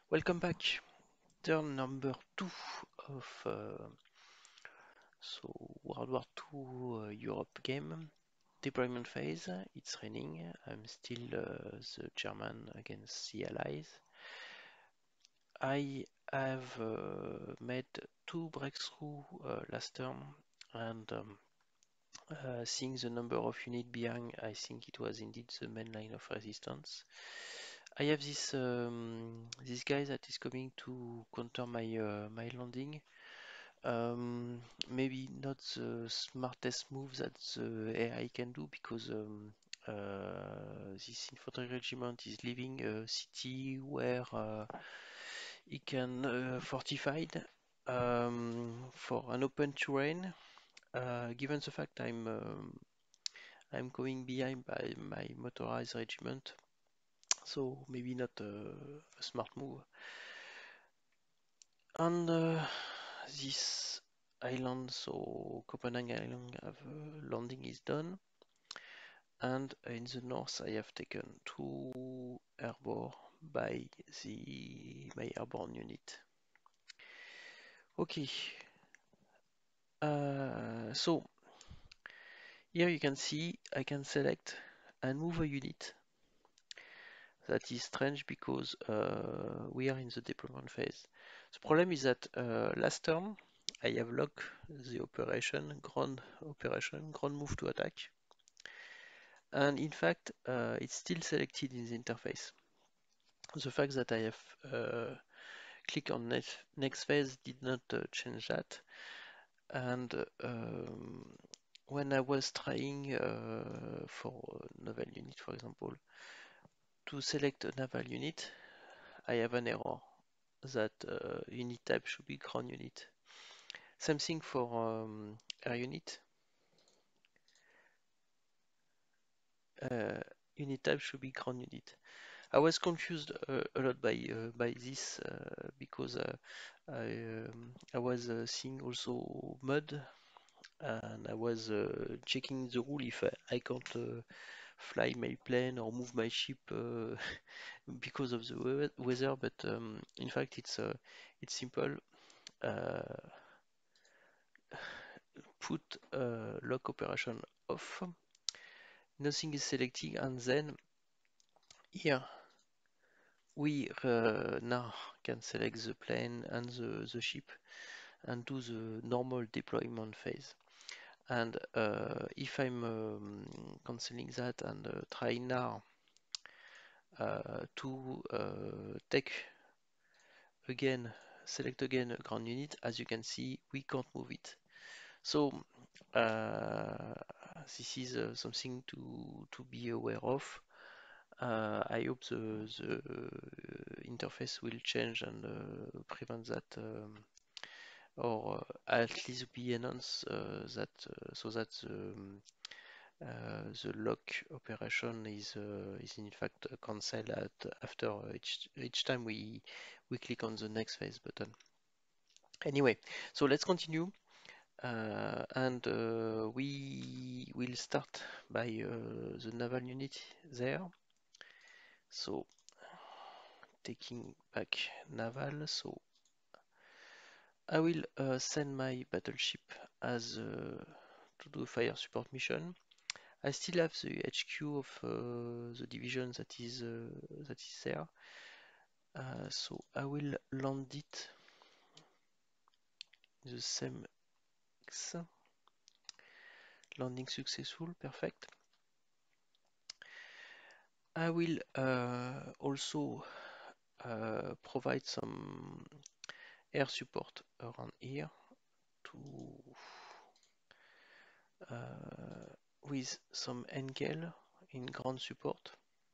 Welcome back. Turn number 2 of World War II Europe game. Deployment phase. It's raining. I'm still the German against the Allies. I have made 2 breakthrough last turn, and seeing the number of units behind, I think it was indeed the main line of resistance. I have this guy that is coming to counter my landing. Maybe not the smartest move that the AI can do, because this infantry regiment is leaving a city where he can fortified for an open terrain. Given the fact I'm going behind by my motorized regiment, so maybe not a smart move. On this island, so Copenhagen Island, landing is done, and in the north I have taken 2 airborne by my airborne unit. Okay, so here you can see I can select and move a unit. That is strange because we are in the deployment phase. The problem is that last turn I have locked the ground operation, ground move to attack, and in fact it's still selected in the interface. The fact that I have clicked on next phase did not change that, and when I was trying for naval unit, for example, to select a naval unit, I have an error that unit type should be ground unit. Same thing for air unit. Unit type should be ground unit. I was confused a lot by this because I was seeing also mud, and I was checking the rule if I can't fly my plane or move my ship because of the weather, but in fact it's simple. Uh, Put lock operation off, nothing is selected, and then here we now can select the plane and the ship and do the normal deployment phase. And if I'm canceling that and try now to take again, select again a ground unit, as you can see, we can't move it. So this is something to be aware of. I hope the interface will change and prevent that, or at least be announced that so that the lock operation is in fact cancelled after each time we click on the next phase button. Anyway, so let's continue. And we will start by the naval unit there. So taking back naval, so I will send my battleship as to do fire support mission. I still have the HQ of the division that is there. So I will land it the same X. Landing successful, perfect. I will also provide some air support around here to with some Engel in ground support,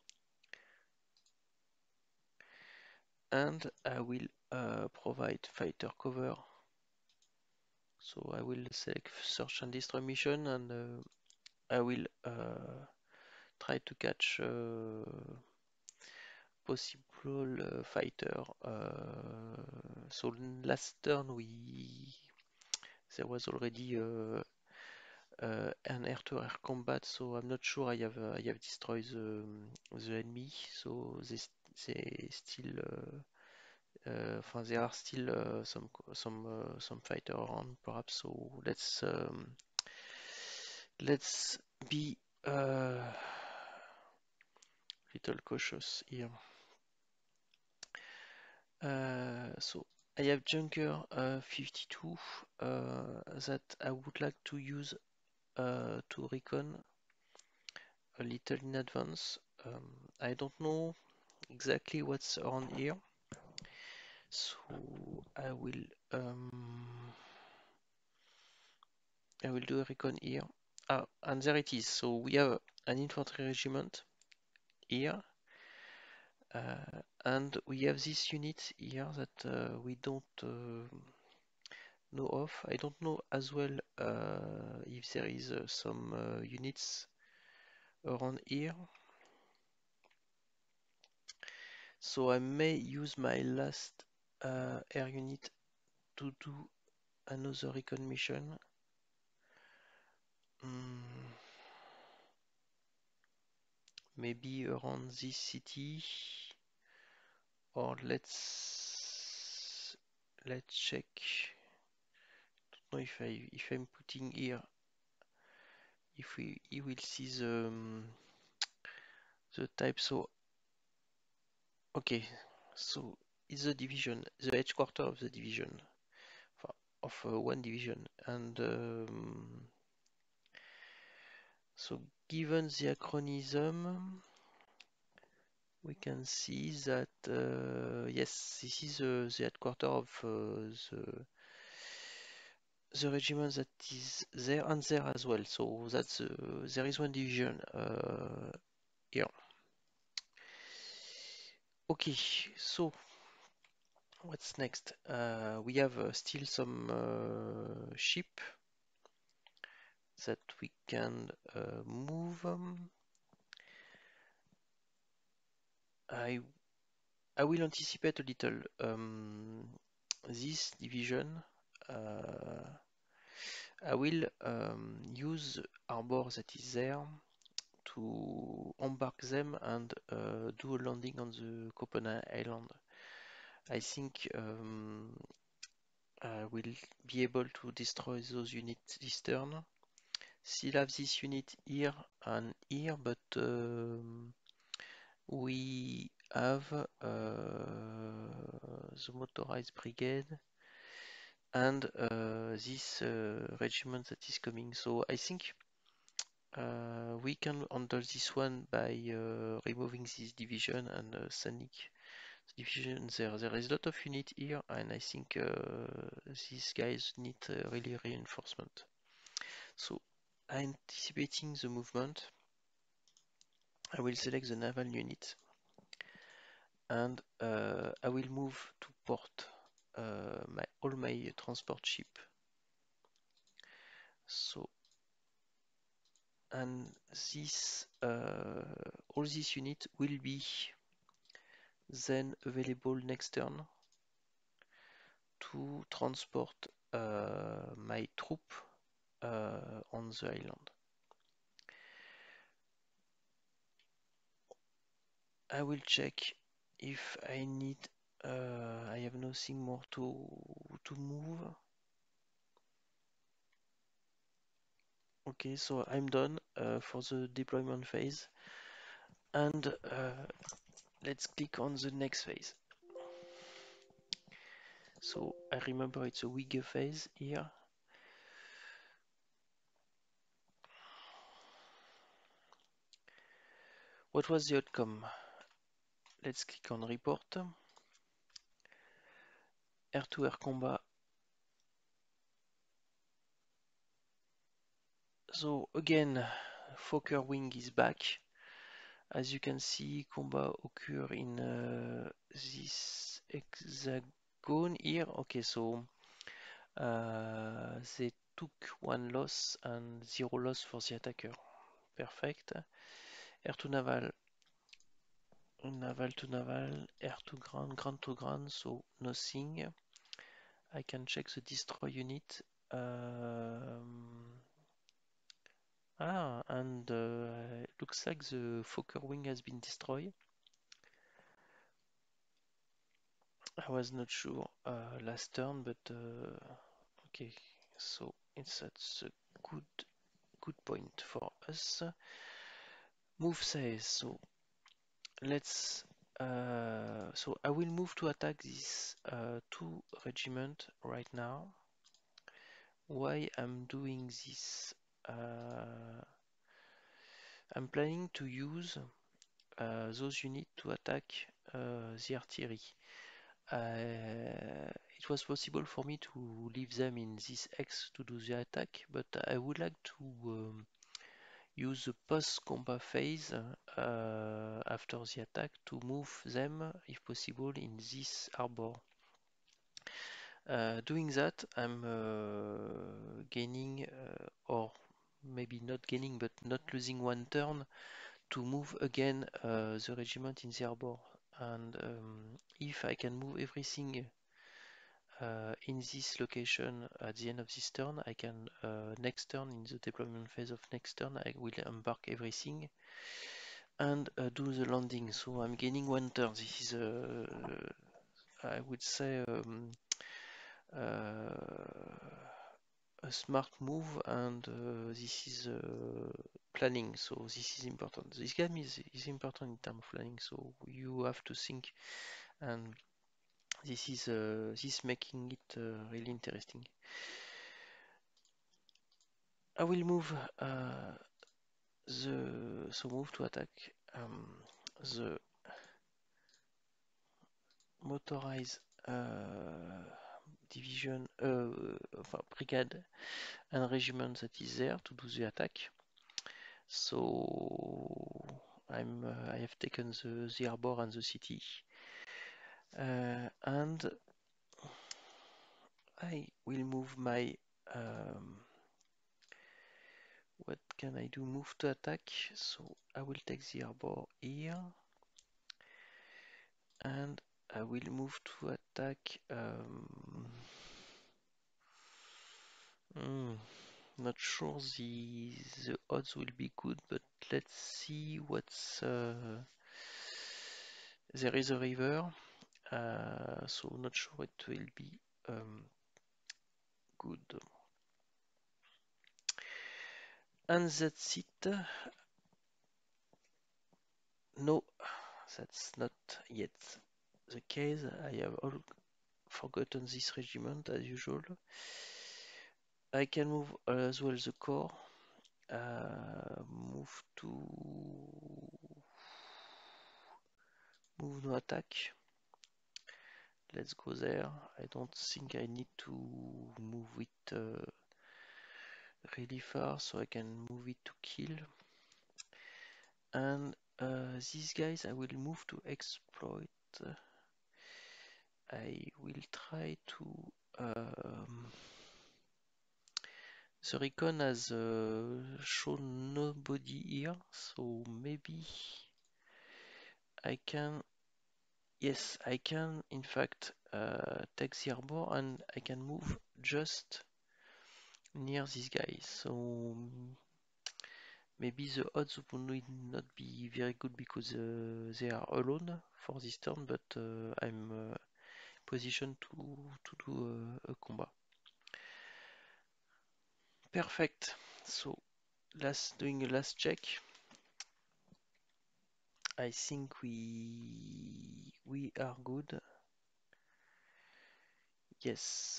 and I will provide fighter cover. So I will select search and destroy mission, and I will try to catch possible fighter. So last turn there was already an air-to-air combat, so I'm not sure I have destroyed the enemy. So they still there are still some fighter around, perhaps. So let's be little cautious here. So I have Junker 52 that I would like to use to recon a little in advance. I don't know exactly what's around here, so um, I will do a recon here. Ah, and there it is. So we have an infantry regiment here, and we have this unit here that we don't know of. I don't know as well if there is some units around here. So I may use my last air unit to do another recon mission. Maybe around this city, or let's check. Don't know if I'm putting here, if we will see the type. So okay, so it's the division, the headquarter of the division, of one division, and so given the acronym, we can see that yes, this is the headquarter of the regiment that is there and there as well. So that's there is one division here. Okay, so what's next? We have still some ship that we can move. I will anticipate a little this division. I will use harbor that is there to embark them and do a landing on the Copenhagen Island. I think I will be able to destroy those units this turn. Still have this unit here and here, but we have the motorized brigade and this regiment that is coming. So I think we can handle this one by removing this division and sending the division there. There is a lot of unit here, and I think these guys need really reinforcement. So, anticipating the movement, I will select the naval unit, and I will move to port all my transport ship. So, and this all this unit will be then available next turn to transport my troop on the island. I will check if I need. I have nothing more to move. Okay, so I'm done for the deployment phase, and let's click on the next phase. So I remember it's a WIG phase here. What was the outcome? Let's click on report. Air-to-air combat. So again, Fokker wing is back. As you can see, combat occur in this hexagon here. Okay, so they took one loss and 0 loss for the attacker. Perfect. Air to naval, naval to naval, air to ground, ground to ground, so nothing. I can check the destroy unit. And looks like the Fokker wing has been destroyed. I was not sure last turn, but okay, so it's at a good point for us. Move says so. Let's. So I will move to attack these two regiment right now. Why I'm doing this? I'm planning to use those units to attack the artillery. It was possible for me to leave them in this X to do the attack, but I would like to use the post-combat phase after the attack to move them, if possible, in this harbor. Doing that, I'm gaining, or maybe not gaining, but not losing one turn to move again the regiment in the harbor. And if I can move everything in this location at the end of this turn, I can next turn, in the deployment phase of next turn, I will embark everything and do the landing. So I'm gaining one turn. This is I would say a smart move, and this is planning, so this is important. This game is important in terms of planning, so you have to think, and this is making it really interesting. I will move move to attack the motorized division, brigade and regiment that is there to do the attack. So I have taken the harbor and the city, and I will move my what can I do? Move to attack. So I will take the harbor here, and I will move to attack. Not sure the odds will be good, but let's see what's there is a river, so not sure it will be good. And that's it. No, that's not yet the case. I have all forgotten this regiment as usual. I can move as well the corps. Move no attack. Let's go there. I don't think I need to move it really far, so I can move it to kill. And these guys I will move to exploit. I will try to the recon has shown nobody here, so maybe I can, yes, I can in fact take the harbor, and I can move just near this guy. So maybe the odds will not be very good because they are alone for this turn, but I'm positioned to do a combat. Perfect. So doing a last check. I think we are good. Yes.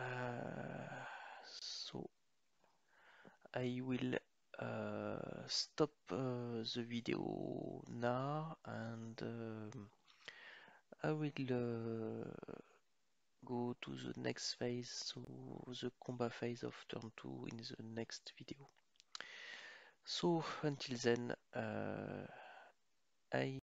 So I will stop the video now, and I will go to the next phase, so the combat phase of turn 2 in the next video. So until then, I